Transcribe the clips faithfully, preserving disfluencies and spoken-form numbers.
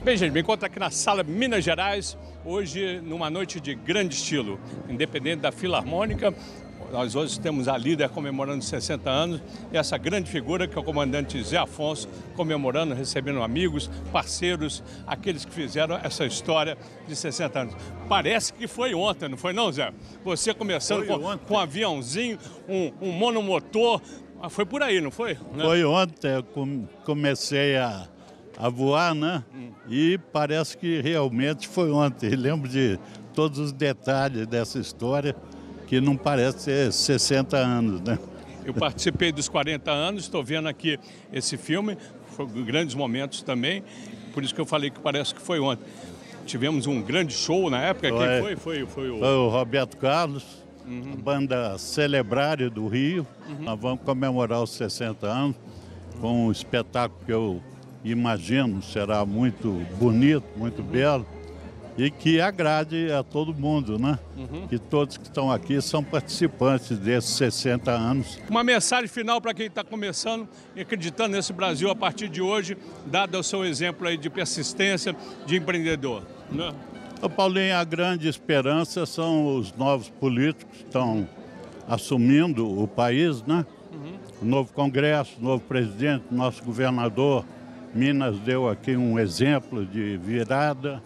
Bem, gente, me encontro aqui na Sala Minas Gerais, hoje numa noite de grande estilo, independente da Filarmônica. Nós hoje temos a líder comemorando sessenta anos e essa grande figura que é o comandante Zé Afonso, comemorando, recebendo amigos, parceiros, aqueles que fizeram essa história de sessenta anos. Parece que foi ontem, não foi não, Zé? Você começando com, com um aviãozinho, um, um monomotor, foi por aí, não foi? Foi ontem, eu comecei a, a voar, né? Hum. E parece que realmente foi ontem. Lembro de todos os detalhes dessa história, que não parece ser sessenta anos, né? Eu participei dos quarenta anos, estou vendo aqui esse filme, foram grandes momentos também, por isso que eu falei que parece que foi ontem. Tivemos um grande show na época, foi. Quem foi? Foi, foi, o... foi o Roberto Carlos, uhum. A banda Celebrário do Rio. Uhum. Nós vamos comemorar os sessenta anos com um espetáculo que eu imagino será muito bonito, muito uhum. belo. E que agrade a todo mundo, né? Uhum. Que todos que estão aqui são participantes desses sessenta anos. Uma mensagem final para quem está começando e acreditando nesse Brasil a partir de hoje, dado o seu exemplo aí de persistência, de empreendedor, né? Ô, Paulinho, a grande esperança são os novos políticos que estão assumindo o país, né? Uhum. O novo Congresso, o novo presidente, nosso governador. Minas deu aqui um exemplo de virada.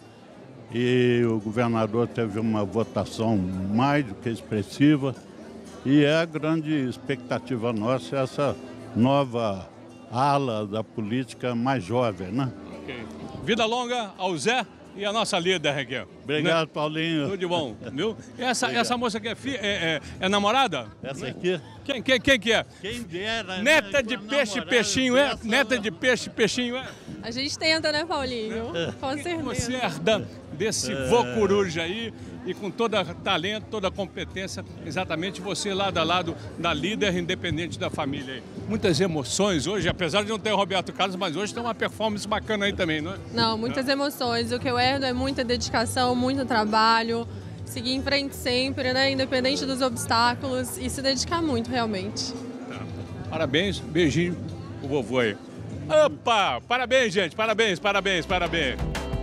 E o governador teve uma votação mais do que expressiva. E é a grande expectativa nossa, essa nova ala da política mais jovem, né? Okay. Vida longa ao Zé e a nossa líder, Raquel. Obrigado, né? Paulinho. Tudo de bom, viu? Essa, essa moça aqui é, fi, é, é, é namorada? Essa aqui? Quem, quem, quem que é? Quem dera, Neta né? de peixe, peixinho, é? Neta de peixe, peixinho, é? A gente tenta, né, Paulinho? É. Com certeza. Você herda desse vô coruja aí e com todo talento, toda competência, exatamente você lado a lado da líder independente da família aí. Muitas emoções hoje, apesar de não ter o Roberto Carlos, mas hoje tem uma performance bacana aí também, não é? Não, muitas é. emoções. O que eu herdo é muita dedicação, muito trabalho, seguir em frente sempre, né, independente dos obstáculos e se dedicar muito, realmente. Tá. Parabéns, beijinho pro vovô aí. Opa! Parabéns, gente, parabéns, parabéns, parabéns.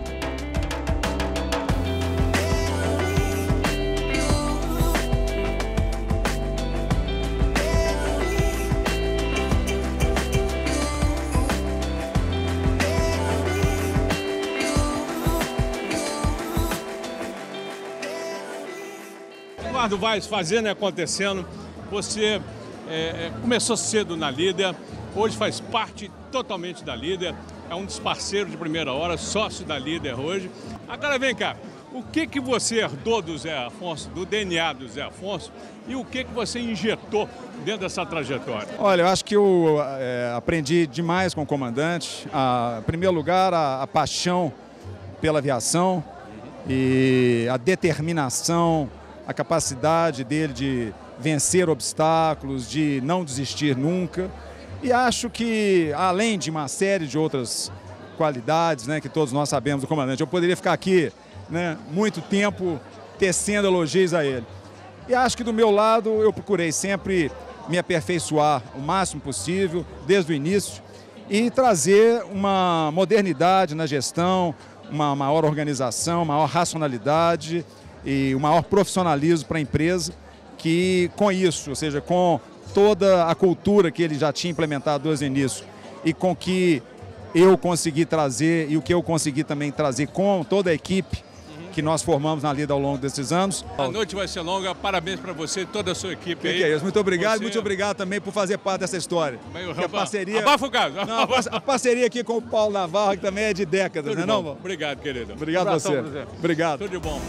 Eduardo Vaz, fazendo e acontecendo, você é, começou cedo na Líder, hoje faz parte totalmente da Líder, é um dos parceiros de primeira hora, sócio da Líder hoje. Agora vem cá, o que, que você herdou do Zé Afonso, do D N A do Zé Afonso, e o que, que você injetou dentro dessa trajetória? Olha, eu acho que eu é, aprendi demais com o comandante. A, em primeiro lugar, a, a paixão pela aviação e a determinação, a capacidade dele de vencer obstáculos, de não desistir nunca. E acho que, além de uma série de outras qualidades, né, que todos nós sabemos do comandante, eu poderia ficar aqui, né, muito tempo tecendo elogios a ele. E acho que do meu lado eu procurei sempre me aperfeiçoar o máximo possível, desde o início, e trazer uma modernidade na gestão, uma maior organização, maior racionalidade e o maior profissionalismo para a empresa, que com isso, ou seja, com toda a cultura que ele já tinha implementado desde o início e com que eu consegui trazer e o que eu consegui também trazer com toda a equipe que nós formamos na Líder ao longo desses anos. A noite vai ser longa, parabéns para você e toda a sua equipe aí. Que é isso? Muito obrigado, você... muito obrigado também por fazer parte dessa história. A parceria... Abafa o caso. Não, a parceria aqui com o Paulo Navarro, que também é de décadas, Tudo né, bom. não? Obrigado, querido. Obrigado a você. você. Obrigado. Tudo de bom.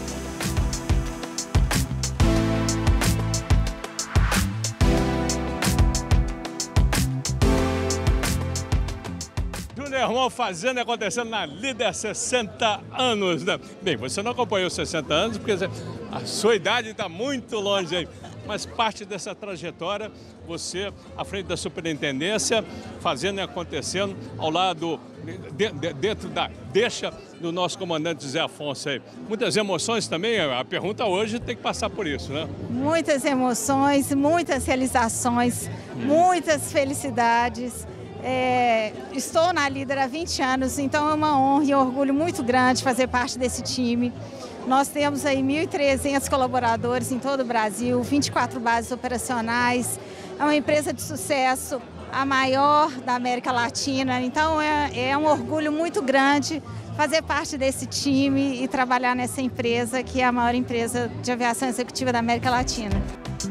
Irmão, fazendo e acontecendo na Líder sessenta anos, né? Bem, você não acompanhou sessenta anos porque a sua idade está muito longe aí, mas parte dessa trajetória, você à frente da superintendência, fazendo e acontecendo ao lado, de, de, dentro da deixa do nosso comandante Zé Afonso aí. Muitas emoções também, a pergunta hoje tem que passar por isso, né? Muitas emoções, muitas realizações, hum. muitas felicidades. É, estou na Líder há vinte anos, então é uma honra e um orgulho muito grande fazer parte desse time. Nós temos aí mil e trezentos colaboradores em todo o Brasil, vinte e quatro bases operacionais. É uma empresa de sucesso, a maior da América Latina. Então é, é um orgulho muito grande fazer parte desse time e trabalhar nessa empresa, que é a maior empresa de aviação executiva da América Latina.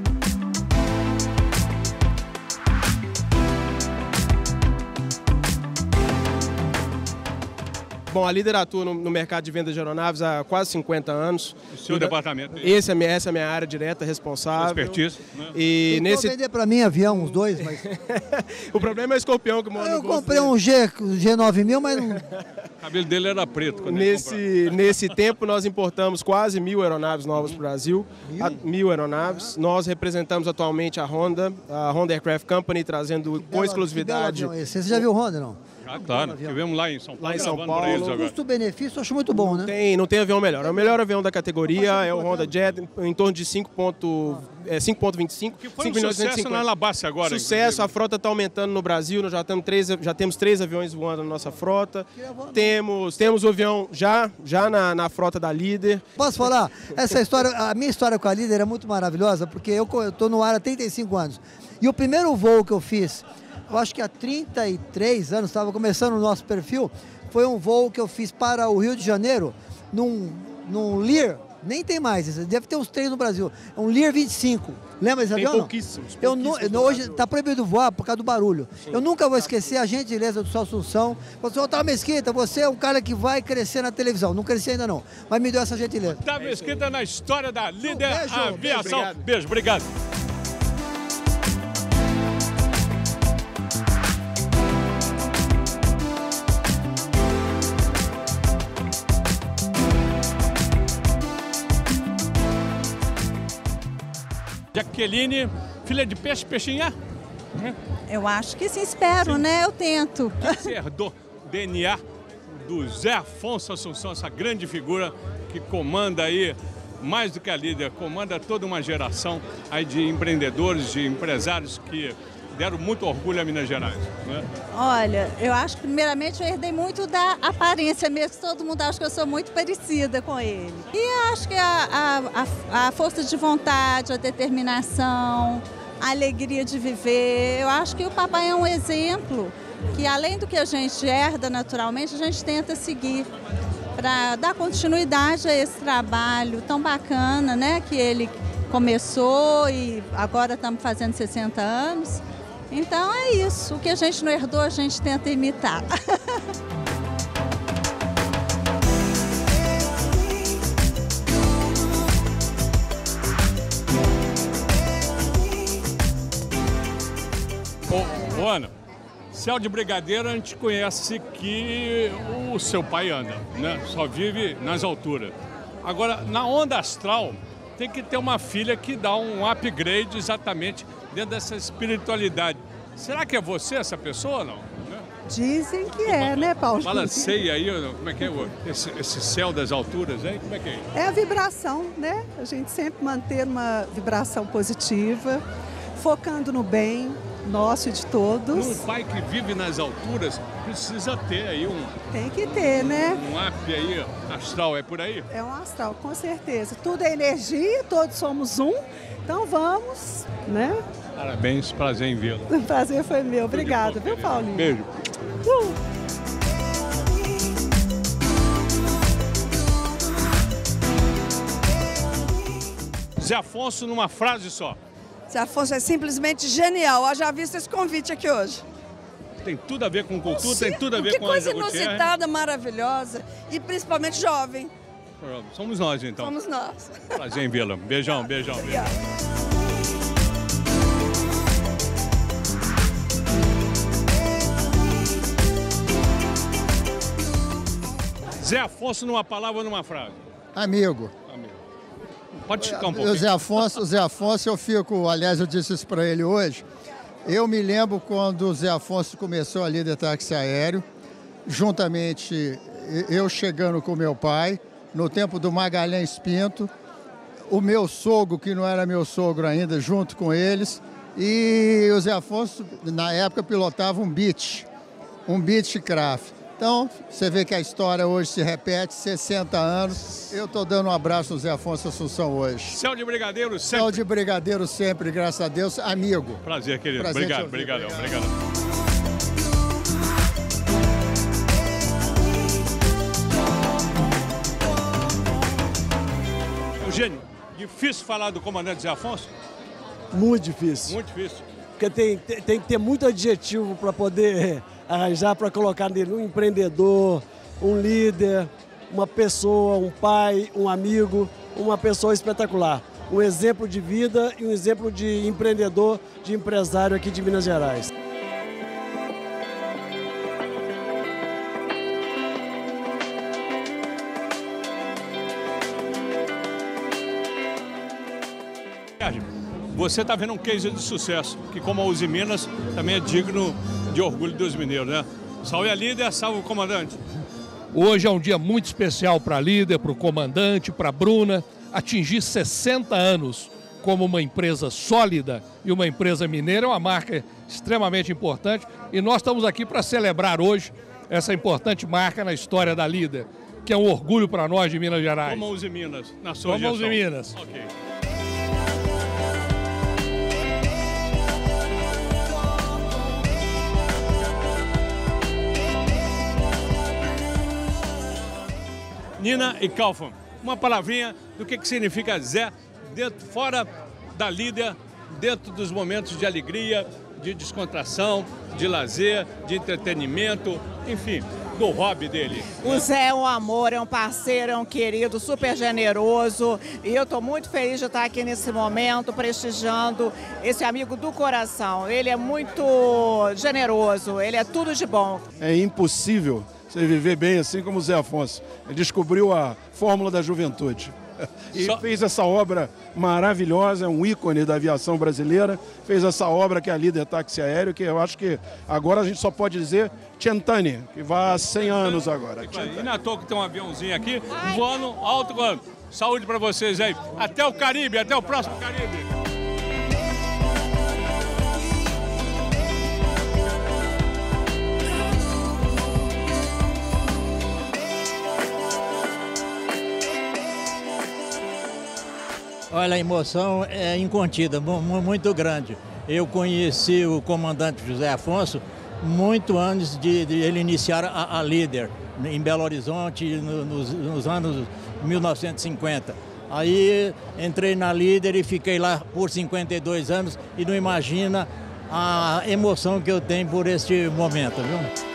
Bom, a Líder atua no, no mercado de venda de aeronaves há quase cinquenta anos. O seu Cuida, departamento? Esse é minha, essa é a minha área direta, responsável. Expertise. Né? E Tentou nesse... vender para mim avião, uns dois, mas... O problema é o escorpião que mora Eu no bolso comprei dele. um G, G nove mil, mas não... O cabelo dele era preto quando Nesse, nesse tempo, nós importamos quase mil aeronaves novas para o Brasil. Mil? A, mil aeronaves. Nós representamos atualmente a Honda, a Honda Aircraft Company, trazendo com exclusividade... Você já viu o Honda, não? Ah, claro, tivemos lá em São Paulo. Lá em São gravando Paulo. pra eles agora. Custo-benefício eu acho muito bom, né? Tem, não tem avião melhor. É o melhor avião da categoria, é o Honda Jet, em torno de cinco ponto vinte e cinco. Que foi um sucesso na Alabasta agora. Sucesso, a frota está aumentando no Brasil, nós já, temos três, já temos três aviões voando na nossa frota. Temos, temos o avião já, já na, na frota da Líder. Posso falar? Essa história, a minha história com a Líder é muito maravilhosa, porque eu estou no ar há trinta e cinco anos. E o primeiro voo que eu fiz, eu acho que há trinta e três anos, estava começando o nosso perfil, foi um voo que eu fiz para o Rio de Janeiro, num, num Lear, nem tem mais, deve ter uns três no Brasil, é um Lear vinte e cinco. Lembra desse avião? Tem pouquíssimos. Eu nu, eu, hoje está proibido voar por causa do barulho. Sim. Eu nunca vou esquecer a gentileza do seu Assunção. Falou assim, Otávio Mesquita, você é um cara que vai crescer na televisão. Não cresci ainda não, mas me deu essa gentileza. Otávio Mesquita na história da Líder Beijo, Aviação. Beijo, Beijo, obrigado. Jaqueline, filha de peixe, peixinha? Eu acho que sim, espero, sim, né? Eu tento. Você herdou D N A do Zé Afonso Assunção, essa grande figura que comanda aí, mais do que a Líder, comanda toda uma geração aí de empreendedores, de empresários que deram muito orgulho a Minas Gerais, né? Olha, eu acho que primeiramente eu herdei muito da aparência mesmo, todo mundo acha que eu sou muito parecida com ele. E acho que a, a, a força de vontade, a determinação, a alegria de viver, eu acho que o papai é um exemplo que além do que a gente herda naturalmente, a gente tenta seguir para dar continuidade a esse trabalho tão bacana, né, que ele começou e agora estamos fazendo sessenta anos. Então é isso, o que a gente não herdou, a gente tenta imitar. Ô, ô, Ana, céu de brigadeiro a gente conhece que o seu pai anda, né? Só vive nas alturas. Agora, na onda astral, tem que ter uma filha que dá um upgrade exatamente dentro dessa espiritualidade. Será que é você essa pessoa ou não? Dizem que é, né, Paulo? Balanceia aí, como é que é esse, esse céu das alturas aí? Como é que é? É a vibração, né? A gente sempre manter uma vibração positiva, focando no bem nosso e de todos. Um pai que vive nas alturas precisa ter aí um... Tem que ter, né? Um up aí, astral, é por aí? É um astral, com certeza. Tudo é energia, todos somos um. Então vamos, né? Parabéns, prazer em vê-lo. O prazer foi meu. Obrigada, viu, Paulinho? Beijo. Uh! Zé Afonso, numa frase só. Zé Afonso é simplesmente genial. Eu já visto esse convite aqui hoje. Tem tudo a ver com cultura, Sim, tem tudo a ver que com a coisa inusitada, maravilhosa e principalmente jovem. Somos nós, então. Somos nós. Prazer em vê-la. Beijão, beijão. Obrigada. Zé Afonso, numa palavra ou numa frase? Amigo. Amigo. Pode ficar um pouquinho. O Zé Afonso, o Zé Afonso, eu fico, aliás, eu disse isso para ele hoje. Eu me lembro quando o Zé Afonso começou a Líder Táxi Aéreo, juntamente eu chegando com meu pai, no tempo do Magalhães Pinto, o meu sogro, que não era meu sogro ainda, junto com eles, E o Zé Afonso, na época, pilotava um Beech, um Beechcraft. Então, você vê que a história hoje se repete, sessenta anos. Eu estou dando um abraço ao Zé Afonso Assunção hoje. Céu de Brigadeiro sempre. Céu de Brigadeiro sempre, graças a Deus, amigo. Prazer, querido. Prazer obrigado, obrigado, obrigado. Eugênio, difícil falar do comandante Zé Afonso? Muito difícil. Muito difícil. Porque tem, tem que ter muito adjetivo para poder arranjar, para colocar nele um empreendedor, um líder, uma pessoa, um pai, um amigo, uma pessoa espetacular. Um exemplo de vida e um exemplo de empreendedor, de empresário aqui de Minas Gerais. Você está vendo um case de sucesso, que como a Uzi Minas também é digno de orgulho dos mineiros, né? Salve a líder, salve o comandante. Hoje é um dia muito especial para a líder, para o comandante, para a Bruna. Atingir sessenta anos como uma empresa sólida e uma empresa mineira é uma marca extremamente importante. E nós estamos aqui para celebrar hoje essa importante marca na história da líder, que é um orgulho para nós de Minas Gerais. Como a Uzi Minas, na sua Como a gestão. Uzi Minas. Ok. Nina e Kaufmann, uma palavrinha do que, que significa Zé dentro, fora da líder, dentro dos momentos de alegria, de descontração, de lazer, de entretenimento, enfim, do hobby dele. O Zé é um amor, é um parceiro, é um querido, super generoso, e eu estou muito feliz de estar aqui nesse momento prestigiando esse amigo do coração. Ele é muito generoso, ele é tudo de bom. É impossível você viver bem assim como o Zé Afonso. Ele descobriu a fórmula da juventude. E Só... fez essa obra maravilhosa, é um ícone da aviação brasileira. Fez essa obra que é a líder táxi aéreo, que eu acho que agora a gente só pode dizer Centani, que vai há cem anos agora. E na toa que tem um aviãozinho aqui, voando alto, voando. Saúde para vocês aí. Até o Caribe, até o próximo Caribe. Olha, a emoção é incontida, muito grande. Eu conheci o comandante José Afonso muito antes de, de ele iniciar a, a líder, em Belo Horizonte, no, nos, nos anos mil novecentos e cinquenta. Aí entrei na líder e fiquei lá por cinquenta e dois anos e não imagina a emoção que eu tenho por este momento, viu?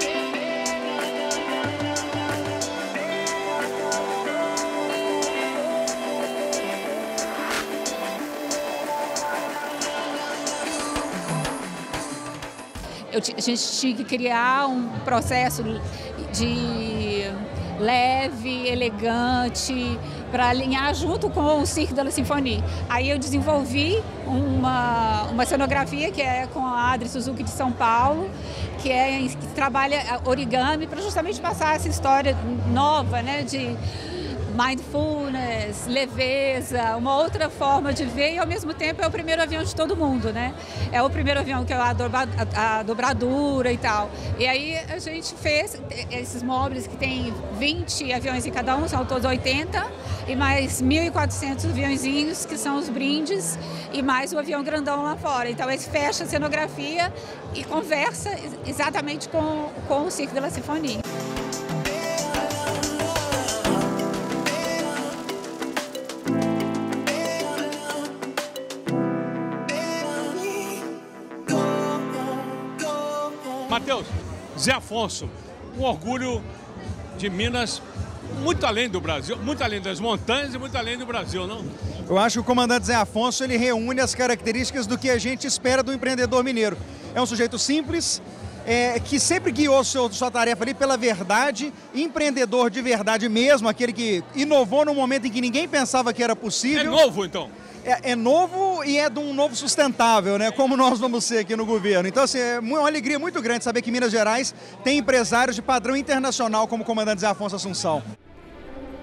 Eu, a gente tinha que criar um processo de leve, elegante, para alinhar junto com o Cirque de la Symphonie. Aí eu desenvolvi uma, uma cenografia que é com a Adri Suzuki de São Paulo, que, é, que trabalha origami para justamente passar essa história nova, né, de mindfulness, leveza, uma outra forma de ver, e ao mesmo tempo é o primeiro avião de todo mundo, né? É o primeiro avião que é a, dobra, a, a dobradura e tal. E aí a gente fez esses móveis que tem vinte aviões em cada um, são todos oitenta, e mais mil e quatrocentos aviãozinhos, que são os brindes, e mais o avião grandão lá fora. Então ele fecha a cenografia e conversa exatamente com, com o Cirque de la Symphonie. Matheus, Zé Afonso, um orgulho de Minas, muito além do Brasil, muito além das montanhas e muito além do Brasil, não? Eu acho que o comandante Zé Afonso, ele reúne as características do que a gente espera do empreendedor mineiro. É um sujeito simples, é, que sempre guiou seu, sua tarefa ali pela verdade, empreendedor de verdade mesmo, aquele que inovou num momento em que ninguém pensava que era possível. É novo, então? É, é novo e é de um novo sustentável, né? Como nós vamos ser aqui no governo. Então, assim, é uma alegria muito grande saber que Minas Gerais tem empresários de padrão internacional como o comandante Zé Afonso Assunção.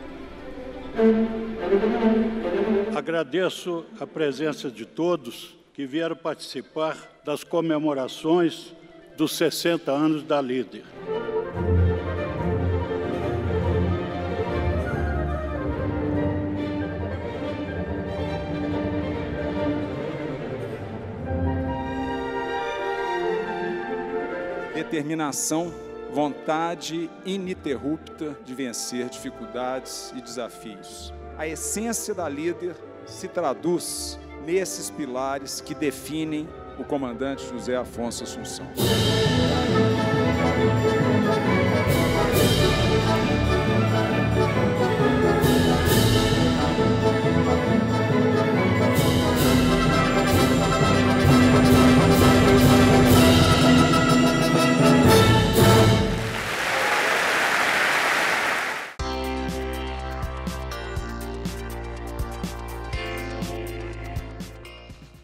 Agradeço a presença de todos que vieram participar das comemorações dos sessenta anos da líder. Determinação, vontade ininterrupta de vencer dificuldades e desafios. A essência da líder se traduz nesses pilares que definem o comandante José Afonso Assunção.